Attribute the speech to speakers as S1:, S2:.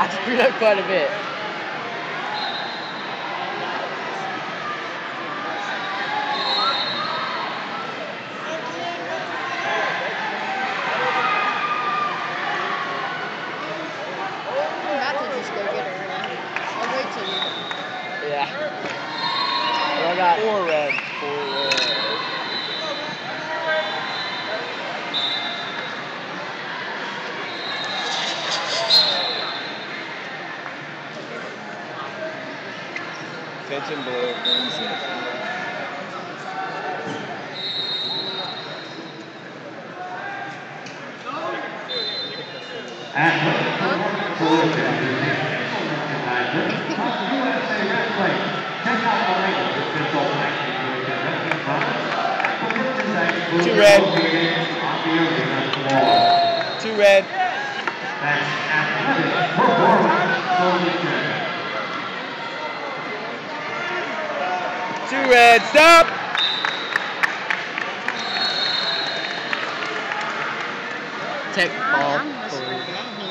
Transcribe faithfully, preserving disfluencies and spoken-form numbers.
S1: I screwed up quite a bit.
S2: I'm about to just go get her right now. I'll wait till you.
S1: Yeah. Well, I got
S3: Four red. Four red. Attention blue. Two red. Two red. Two red. Stop.
S1: tech ball.
S2: I'm